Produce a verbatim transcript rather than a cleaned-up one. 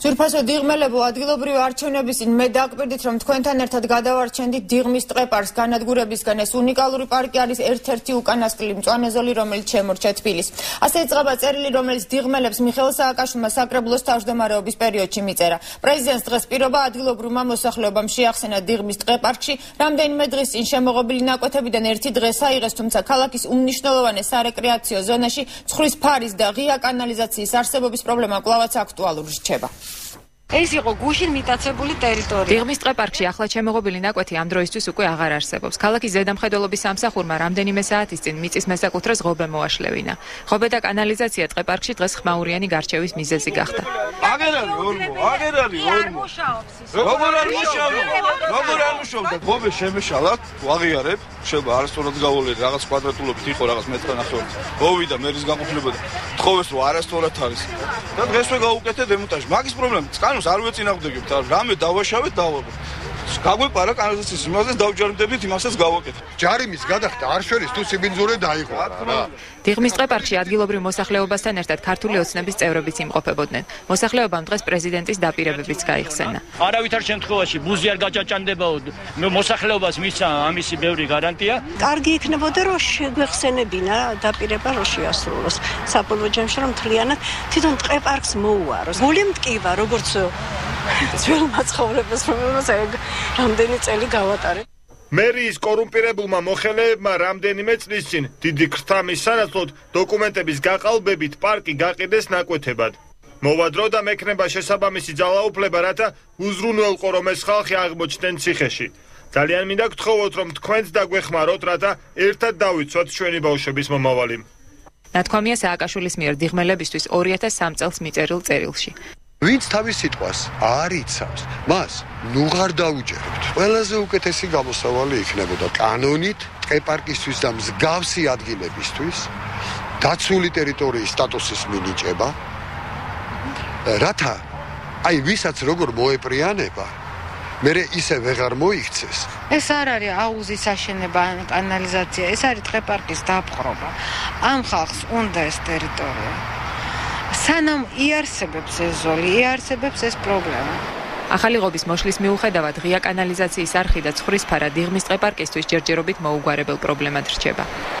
Ძვირფასო დიღმელებო, ადგილობრივი არჩევნების წინ მე დაგვირდით, რომ თქვენთან ერთად გადავარჩენდით დიღმის ტყეპარკს განადგურებისგან. ეს უნიკალური პარკი არის ერთ-ერთი უკანასკნელი მწვანე ზოლი, რომელიც შემორჩა თბილისს. ასე იწყება წერილი, რომელიც დიღმელებს მიხეილ სააკაშვილმა საკრებულოს თავმჯდომარეობის პერიოდში მიწერა. პრეზიდენტს დღეს პირობა ადგილობრივმა მოსახლეობამ შეახსენა დიღმის ტყეპარკში. რამდენიმე დღის წინ შემოღობილი ნაკვეთებიდან ერთი დღეს აიღეს, თუმცა ქალაქის უმნიშვნელოვანეს სარეკრეაციო ზონაში ცხვრის ფარის და ღია კანალიზაციის არსებობის პრობლემა კვლავაც აქტუალური რჩება. ეს იყო გუშინ მიტაცებული ტერიტორია. დიღმის ტყეპარკში ახლად შემოღობილი ნაკვეთი ამ დროისთვის უკვე აღარ არსებობს. ქალაქის ზედამხედველობის სამსახურმა რამდენიმე საათის წინ მიწის მესაკუთრეს ღობე მოაშლევინა. ღობე და კანალიზაცია ტყეპარკში დღეს ხმაურიანი გარჩევის მიზეზი გახდა. აგერ არის ორმო, აგერ არის ორმო. როგორ არ მუშაობ? როგორ არ მუშაობ? ღობე შემეშალათ, ვაღიარებ, შეიძლება არასწორად გავოლერი, რაღაც კვადრატულობით იყო, რაღაც მეტრ ნახევარი. მოვიდა მერის გაყოფილება და თხოვეს რომ არასწორად არის. და დღესვე გავუკეთე დემონტაჟი. მაგის პრობლემა კანონს არ ვეწინააღმდეგებთ, რამე დავაშავეთ, დავაბოთ. გაგვეპარა კანალიზაციის იმასაც დავჯარიმდებით, იმასაც გავაკეთე. ჯარიმის გადახდა არ შველის თუ სიბინძურე დაიღო რა. დიღმის ტყეპარკში ადგილობრივ მოსახლეობასთან ერთად ქართული ოცნების წევრებიც იმყოფებოდნენ. მოსახლეობამ დღეს პრეზიდენტის დაპირებებიც გაიხსენა. არავითარ შემთხვევაში ბუზი არ გაჭაჭანდებაო, მოსახლეობას მისცა ამისი ბევრი გარანტია. კარგი იქნებოდა რომ შეგვეხსენებინა დაპირება რომ შეასრულოს. საბოლოო ჯამში რომ მთლიანად თვითონ ტყეპარკს მოუაროს. გული მტკივა როგორც ძველ მაცხოვრებელს, რომელსაც რამდენი წელი გავატარეთ. მერიის კორუმპირებულმა მოხელეებმა რამდენიმე წლის წინ დიდი ქრთამის სანაცვლოდ დოკუმენტების გაყალბებით პარკი გაყიდეს ნაკვეთებად. მოვადრო და მექნება შესაბამისი ძალაუფლება, რათა უზრუნველყო რომ ეს ხალხი აღმოჩნდნენ ციხეში. ძალიან მინდა გთხოვოთ, რომ თქვენც დაგვეხმაროთ, რათა ერთად დავიცვათ ჩვენი ბავშვების მომავალი. ნათქვამია სააკაშვილის მიერ დიღმელებისთვის ორი ათას სამი წელს მიწერილ წერილში. ვინც თავის სიტყვას არ იცავს, მას ნუ ღარ დაუჯერებთ. ყველაზე უკეთესი გამოსავალი იქნებოდა კანონით ტყეპარკისთვის და მსგავსი ადგილებისთვის დაცული ტერიტორიის სტატუსის მინიჭება, რათა აი ვისაც როგორ მოეპრიანება, მერე ისე ვეღარ მოიქცეს. ეს არ არის აუზის აშენება, კანალიზაცია, ეს არის ტყეპარკის დაპყრობა. ამ ხალხს უნდა ეს ტერიტორია. სანამ იარსებებს ეს ზოლი, იარსებებს ეს პრობლემა. ახალი ღობის მოშლის მიუხედავად ღია კანალიზაციის არხი და ცხვრის ფარა დიღმის ტყეპარკისთვის ჯერჯერობით მოუგვარებელ პრობლემად რჩება.